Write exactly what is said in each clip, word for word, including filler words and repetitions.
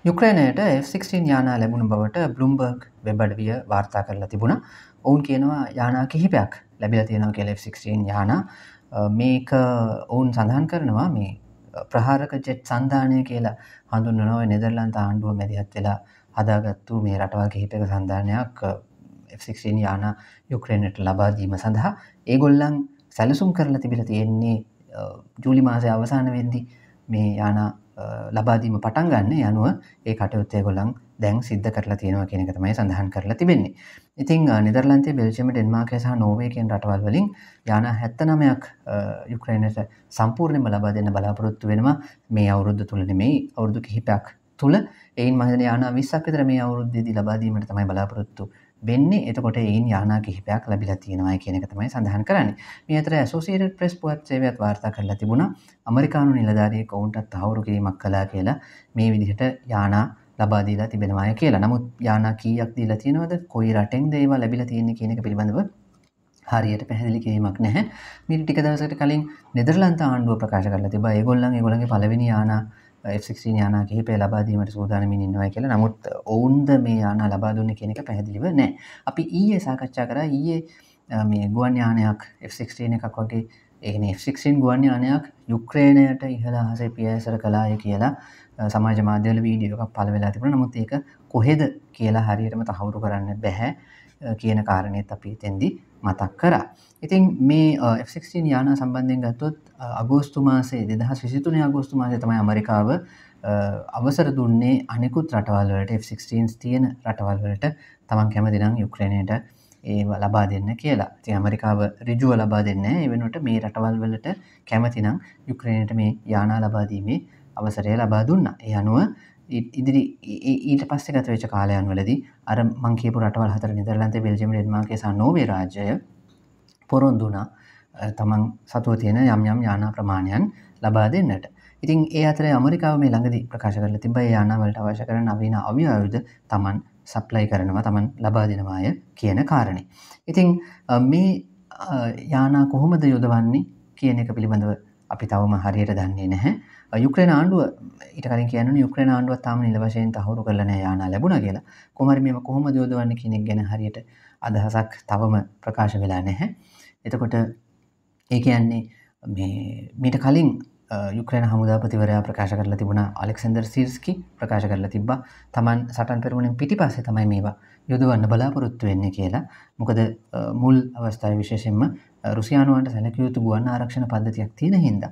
යුක්‍රේනයට F sixteen යානා ලැබුණු බවට බ්ලූම්බර්ග් වෙබ් අඩවිය වාර්තා කරලා තිබුණා. ඔවුන් කියනවා යානා කිහිපයක් ලැබිලා තියෙනවා කියලා එෆ් සික්ස්ටීන් යානා. මේක ඔවුන් සඳහන් කරනවා මේ ප්‍රහාරක ජෙට් සන්ධානය කියලා හඳුන්වනවා. ඔය නෙදර්ලන්ත ආණ්ඩුව මැදිහත් වෙලා හදාගත්තු මේ රටවල් කිහිපයක සන්ධානයක් එෆ් සික්ස්ටීන් යානා යුක්‍රේනයට ලබා දීම සඳහා ඒගොල්ලන් සැලසුම් කරලා තිබිලා තියෙන්නේ ජූලි මාසයේ අවසාන වෙද්දී මේ යානා ලබා දීම පටන් ගන්න යනුව ඒ කටයුත්ත ඒගොල්ලන් දැන් සිද්ධ කරලා තියෙනවා කියන එක තමයි සඳහන් කරලා තිබෙන්නේ. ඉතින් නෙදර්ලන්තයේ, බෙල්ජියම, ඩෙන්මාර්කය සහ නෝර්වේ කියන රටවල් වලින් යානා හැත්තනවයක් යුක්‍රේනයට සම්පූර්ණයෙන්ම ලබා දෙන්න බලාපොරොත්තු වෙනවා මේ අවුරුද්ද තුල නෙමෙයි අවුරුදු කිහිපයක් තුල. එයින් මම හිතන්නේ යානා විස්සක් විතර මේ අවුරුද්දේදී ලබා දීමට තමයි බලාපොරොත්තු වෙන්නේ. එතකොට එයින් යානා කිහිපයක් ලැබිලා තියෙනවා කියන එක තමයි සඳහන් කරන්නේ. මේ අතර ඇසෝසියේටඩ් ප්‍රෙස් පුවත් සේවයත් වාර්තා කරලා තිබුණා අමරිකානු නිලධාරියෙක් ඔවුන්ට තහවුරු කිරීමක් කළා කියලා මේ විදිහට යානා ලබා දීලා තිබෙනවාය කියලා. නමුත් යානා කීයක් දීලා තියෙනවද, කොයි රටෙන්ද ඒවා ලැබිලා තියෙන්නේ කියන එක පිළිබඳව හරියට පැහැදිලි කිරීමක් නැහැ. මීට ටික දවසකට කලින් නෙදර්ලන්ත ආණ්ඩුව ප්‍රකාශ කරලා තිබා ඒගොල්ලන් ඒගොල්ලන්ගේ පළවෙනි යානා එෆ් සික්ස්ටීන් යානා කිහිපය ලබා දීමට සූදානමින් ඉන්නවා කියලා. නමුත් ඔවුන්ද මේ යානා ලබා දුන්නේ කියන එක පැහැදිලිව නැහැ. අපි ඊයේ සාකච්ඡා කරා ඊයේ මේ ගුවන් යානයක් එෆ් සික්ස්ටීන් එකක් වගේ ඒ කියන්නේ එෆ් සික්ස්ටීන් ගුවන් යානයක් යුක්‍රේනයට ඉහළ අහසේ පියෑසර කළාය කියලා සමාජ මාධ්‍යවල වීඩියෝ එකක් පළ වෙලා තිබුණා. නමුත් ඒක කොහෙද කියලා හරියටම තහවුරු කරන්න බැහැ කියන කාරණේත් අපි එතෙන්දී මතක් කරා. ඉතින් මේ එෆ් සික්ස්ටීන් යානා සම්බන්ධයෙන් ගත්තොත් අගෝස්තු මාසයේ දෙදහස් විසිතුනේ අගෝස්තු මාසයේ තමයි ඇමරිකාව අවසර දුන්නේ අනෙකුත් රටවල් වලට එෆ් සික්ස්ටීන්ස් තියෙන රටවල් වලට තමන් කැමති නම් යුක්‍රේනයට ඒව ලබා දෙන්න කියලා. ඉතින් ඇමරිකාව ඍජුව ලබා දෙන්නේ නැහැ. ඒ වෙනුවට මේ රටවල් වලට කැමති නම් යුක්‍රේනයට මේ යානා ලබා දීමේ අවසරය ලබා දුන්නා. ඒ අනුව ඉදිරි ඊට පස්සේ ගත වෙච්ච කාලයන් වලදී අර මං කියපු රටවල් හතර නෙදර්ලන්තය, බෙල්ජියම, ඩෙන්මාර්කය සහ නෝර්වේ රාජ්‍යය පොරොන්දු වුණා තමන් සතුව තියෙන යම් යම් යානා ප්‍රමාණයන් ලබා දෙන්නට. ඉතින් ඒ අතරේ ඇමරිකාව මේ ළඟදී ප්‍රකාශ කරලා තිබ්බා ඒ යානා වලට අවශ්‍ය කරන නවීන අවි ආයුධ තමන් සප්ලයි කරනවා, තමන් ලබා දෙනවාය කියන කාරණේ. ඉතින් මේ යානා කොහොමද යොදවන්නේ කියන එක පිළිබඳව අපි තවම හරියට දන්නේ නැහැ. යුක්‍රේන ආණ්ඩුව ඊට කලින් කියන්නේ යුක්‍රේන ආණ්ඩුව තාම නිල වශයෙන් තහවුරු කරලා නැහැ යානා ලැබුණා කියලා. කොහොම හරි මේව කොහොමද යොදවන්නේ කියන එක ගැන හරියට අදහසක් තවම ප්‍රකාශ වෙලා නැහැ. එතකොට ඒ කියන්නේ මේ මීට කලින් යුක්‍රේන හමුදාපතිවරයා ප්‍රකාශ කරලා තිබුණා අලෙක්සැන්ඩර් සිර්ස්කි ප්‍රකාශ කරලා තිබ්බා තමන් සටන් පෙරමුණෙන් පිටිපස්සේ තමයි මේවා යොදවන්න බලාපොරොත්තු වෙන්නේ කියලා. මොකද මුල් අවස්ථාවේ විශේෂයෙන්ම රුසියානුවන්ට සැලකිය යුතු ගුවන් ආරක්ෂණ පද්ධතියක් තියෙන හින්දා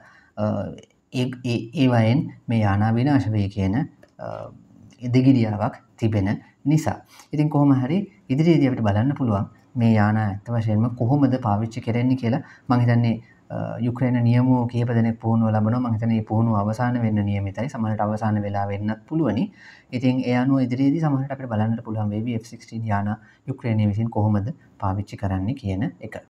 ඒ ඒ වයින් මේ යානා විනාශ වෙයි කියන ඉදිගිරියාවක් තිබෙන නිසා. ඉතින් කොහොම හරි ඉදිරියේදී අපිට බලන්න පුළුවන් මේ යානා ඇත්ත වශයෙන්ම කොහොමද පාවිච්චි කරන්නේ කියලා. මම හිතන්නේ යුක්‍රේන නියමුවෝ කිහිප දෙනෙක් පුහුණුව ලබනවා. මම හිතන්නේ මේ පුහුණුව අවසන් වෙන්න නියමිතයි. සමහරට අවසන් වෙලා වෙන්නත් පුළුවනි. ඉතින් ඒ අනුව ඉදිරියේදී සමහරට අපිට බලන්න පුළුවන් වේවි එෆ් සික්ස්ටීන් යානා යුක්‍රේනය විසින් කොහොමද පාවිච්චි කරන්නේ කියන එක.